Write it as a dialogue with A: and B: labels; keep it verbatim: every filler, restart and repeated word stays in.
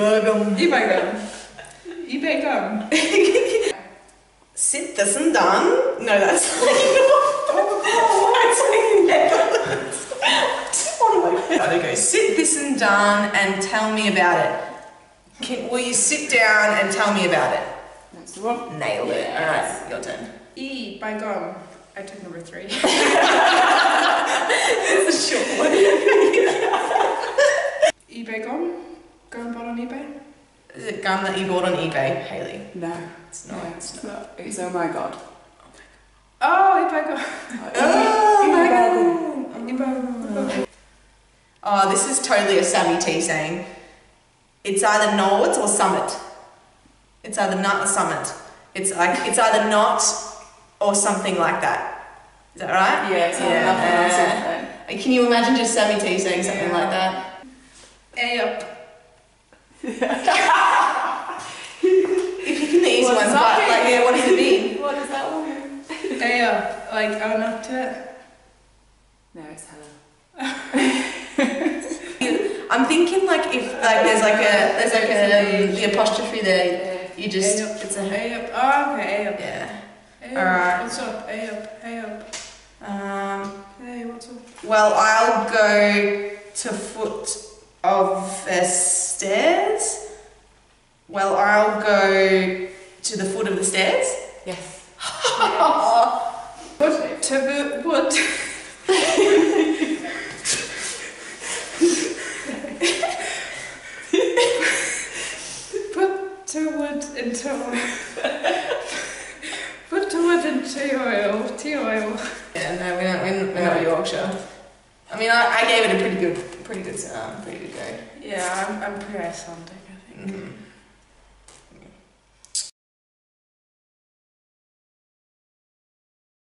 A: Ibagum.
B: Ibagum. Ibagum.
A: Sit this and done. No, that's like Gotta go. Sit this and done and tell me about it. Can, will you sit down and tell me about it?
B: That's the one.
A: Nailed it.
B: Yes.
A: Alright, your turn.
B: Ibagum. I took number three.
A: It's a short one.
B: Ibagum? Gum bought on eBay?
A: Is it gum that you bought on eBay, Hayley?
B: No.
A: It's not.
B: No, it's not. It's oh my god.
A: Oh, Ibagum. Oh,
B: Ibagum. Ibagum.
A: Oh, this is totally a Sammy T saying. It's either Nords or Summit. It's either nut or Summit. It's like it's either not or something like that. Is that right?
B: Yeah, it's either nothing or something.
A: Uh, can you imagine just Sammy T saying something
B: Yeah.
A: like that?
B: A up.
A: You're picking the easy
B: What
A: ones,
B: does
A: but
B: that mean?
A: like, yeah, what does it mean?
B: What does that one mean? A up. Like, own up to it? No, it's hello.
A: I'm thinking like if like there's like a there's like a the apostrophe there, you just
B: A up.
A: it's a
B: A up. Oh, okay, A up.
A: yeah.
B: A up.
A: Alright.
B: What's up? A up. A up.
A: Um.
B: Hey, what's up?
A: Well, I'll go to foot of the stairs. Well, I'll go to the foot of the stairs.
B: Yes. What? To the wood. Put the wood into oil. Put the wood into oil. Tea oil.
A: Yeah, no, we're not, we're we're not Yorkshire. I mean, I, I gave it a pretty good, pretty good, um, pretty good go.
B: Yeah, I'm, I'm pretty Icelandic, I think.
A: Mm-hmm.